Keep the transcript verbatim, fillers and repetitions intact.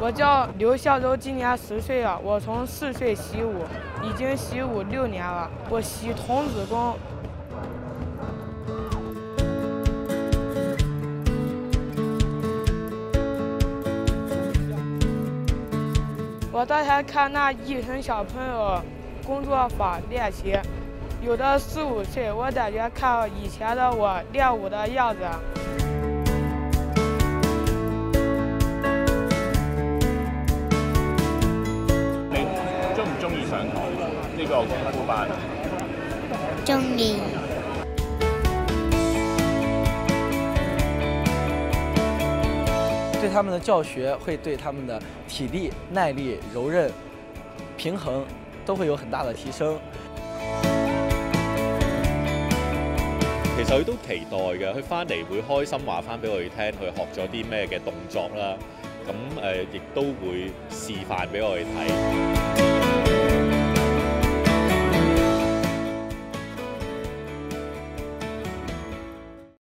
我叫刘孝周，今年十岁了。我从四岁习武，已经习武六年了。我习童子功。我在台看那一群小朋友工作坊练习，有的四五岁，我感觉看以前的我练武的样子。 中意上堂呢個功夫班？ 中意。 对他們的教學會對他們的體力、耐力、柔韌、平衡都會有很大的提升。 其實佢都期待嘅，佢翻嚟會開心話翻俾我哋聽，佢學咗啲咩嘅動作啦。咁誒，亦都會示範俾我哋睇。